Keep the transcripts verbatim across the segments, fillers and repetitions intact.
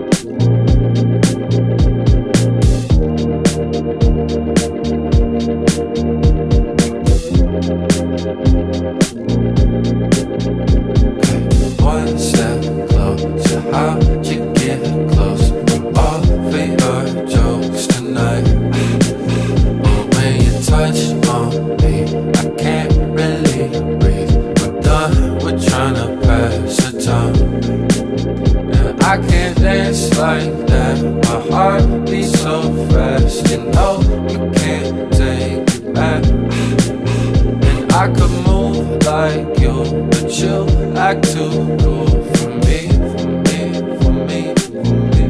One step closer, how'd you get close? All for your jokes tonight. But when you touch on me, I can't really breathe. We're done, we're trying to pass the time. And I can't dance like that, my heart beats so fast. You know you can't take it back. And I could move like you, but you act too cool for me, for me, for me, for me.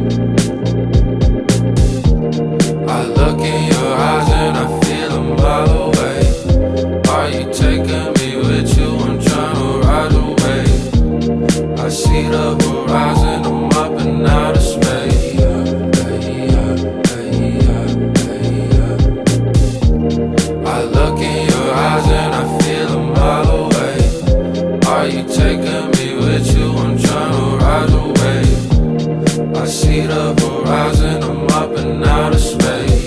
I look in your eyes and I feel a mile away. Are you taking me with you? I'm trying to ride away. I see the horizon, I'm up and out of space. I look in your eyes and I feel a mile away. Are you taking me with you? I'm trying to ride away. I see the horizon, I'm up and out of space.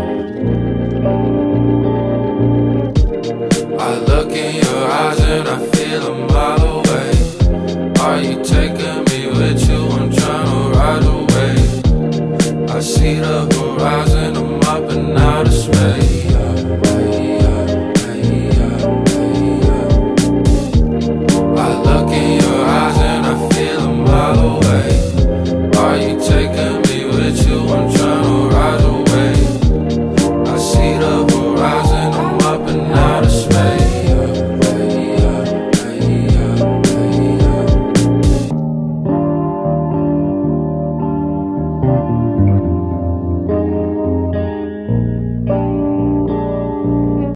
I look in your eyes and I feel